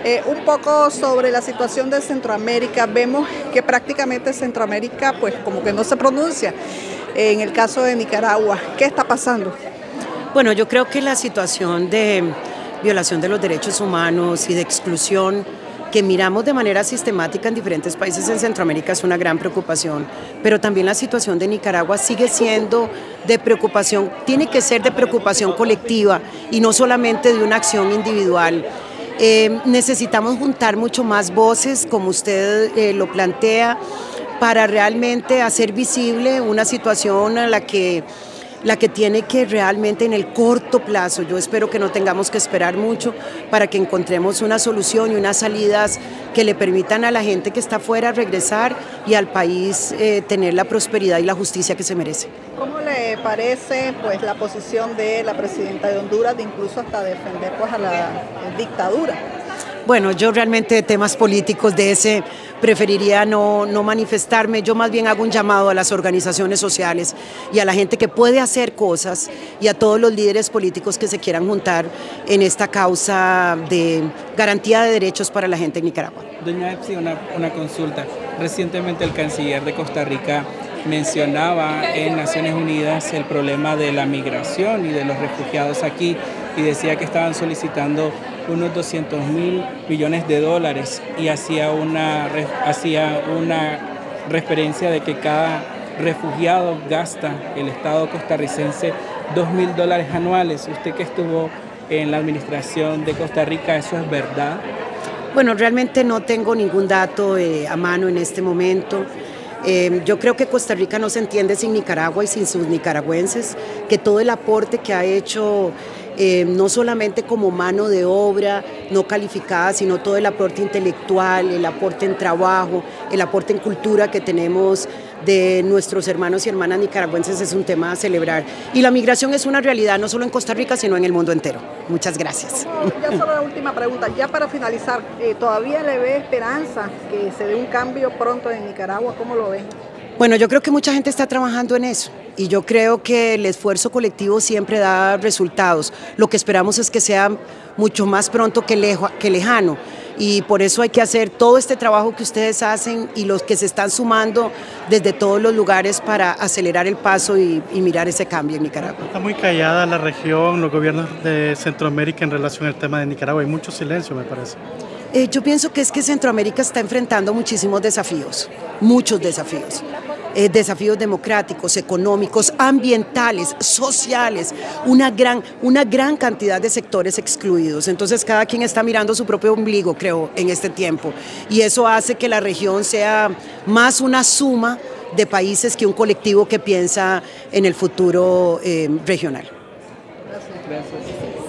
Un poco sobre la situación de Centroamérica. Vemos que prácticamente Centroamérica pues como que no se pronuncia. En el caso de Nicaragua, ¿qué está pasando? Bueno, yo creo que la situación de violación de los derechos humanos y de exclusión que miramos de manera sistemática en diferentes países en Centroamérica es una gran preocupación, pero también la situación de Nicaragua sigue siendo de preocupación, tiene que ser de preocupación colectiva y no solamente de una acción individual. Necesitamos juntar mucho más voces, como usted lo plantea, para realmente hacer visible una situación a la que tiene que realmente en el corto plazo, yo espero que no tengamos que esperar mucho para que encontremos una solución y unas salidas que le permitan a la gente que está afuera regresar y al país tener la prosperidad y la justicia que se merece. ¿Cómo le parece pues la posición de la presidenta de Honduras de incluso hasta defender pues a la dictadura? Bueno, yo realmente de temas políticos de ese preferiría no manifestarme. Yo más bien hago un llamado a las organizaciones sociales y a la gente que puede hacer cosas y a todos los líderes políticos que se quieran juntar en esta causa de garantía de derechos para la gente en Nicaragua. Doña Epsi, una consulta. Recientemente el canciller de Costa Rica mencionaba en Naciones Unidas el problema de la migración y de los refugiados aquí y decía que estaban solicitando unos 200.000 millones de dólares y hacía una referencia de que cada refugiado gasta el Estado costarricense $2.000 anuales. Usted que estuvo en la administración de Costa Rica, ¿eso es verdad? Bueno, realmente no tengo ningún dato a mano en este momento. Yo creo que Costa Rica no se entiende sin Nicaragua y sin sus nicaragüenses, que todo el aporte que ha hecho, no solamente como mano de obra no calificada, sino todo el aporte intelectual, el aporte en trabajo, el aporte en cultura que tenemos de nuestros hermanos y hermanas nicaragüenses es un tema a celebrar. Y la migración es una realidad no solo en Costa Rica, sino en el mundo entero. Muchas gracias. Ya solo la última pregunta, ya para finalizar, ¿todavía le ve esperanza que se dé un cambio pronto en Nicaragua? ¿Cómo lo ve? Bueno, yo creo que mucha gente está trabajando en eso y yo creo que el esfuerzo colectivo siempre da resultados. Lo que esperamos es que sea mucho más pronto que lejano y por eso hay que hacer todo este trabajo que ustedes hacen y los que se están sumando desde todos los lugares para acelerar el paso y mirar ese cambio en Nicaragua. Está muy callada la región, los gobiernos de Centroamérica en relación al tema de Nicaragua. Hay mucho silencio, me parece. Yo pienso que es que Centroamérica está enfrentando muchísimos desafíos, muchos desafíos. Desafíos democráticos, económicos, ambientales, sociales, una gran cantidad de sectores excluidos. Entonces cada quien está mirando su propio ombligo, creo, en este tiempo. Y eso hace que la región sea más una suma de países que un colectivo que piensa en el futuro regional. Gracias.